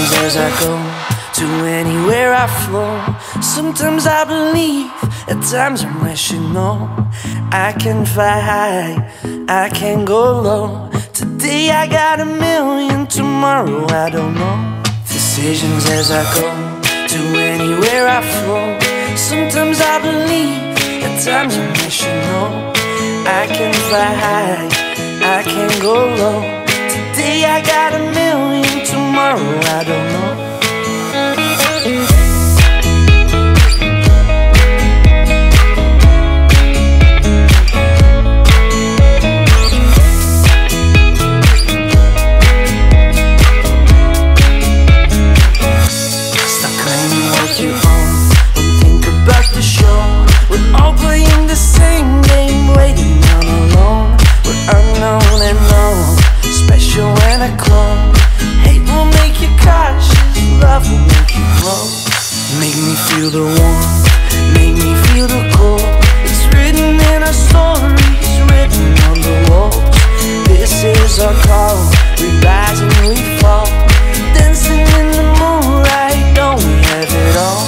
decisions as I go, to anywhere I flow. Sometimes I believe, at times I'm rational. I can fly high, I can go low. Today I got a million, tomorrow I don't know. Decisions as I go, to anywhere I flow. Sometimes I believe, at times I'm rational. I can fly high, I can go low. Today I got a million, tomorrow I don't know. Stop claiming what you own, don't think about the show. We're all playing the same game, waiting on alone. We're unknown and known, special and a clone. Hate will make you cautious, love will make you grow. Make me feel the warmth, make me feel the cold. It's written in our stories, written on the walls. This is our call, we rise and we fall. Dancing in the moonlight, don't we have it all?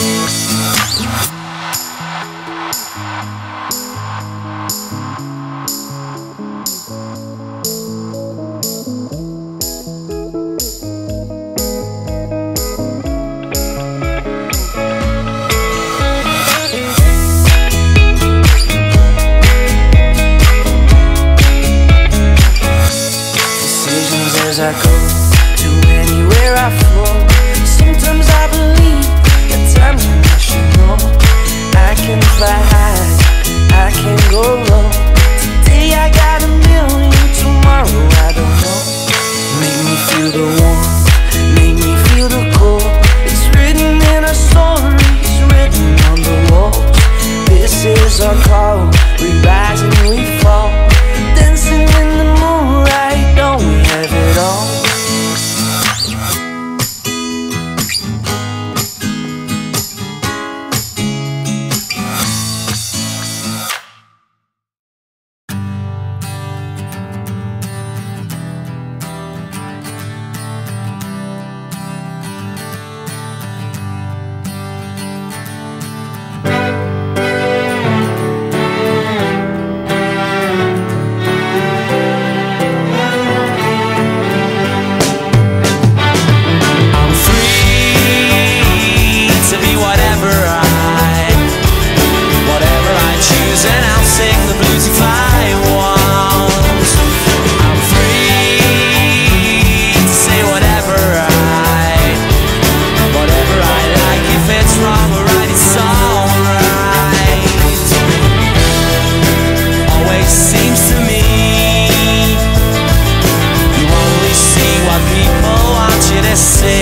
As I go, to anywhere I flow. Sometimes I believe, at times I'm rational. I can fly high, I can go low. Today I got a million, tomorrow I don't know. Make me feel the warmth, make me feel the cold. It's written in our stories, written on the walls. This is our call, we rise and we fall. Dancing in the moonlight, don't we have it all? Say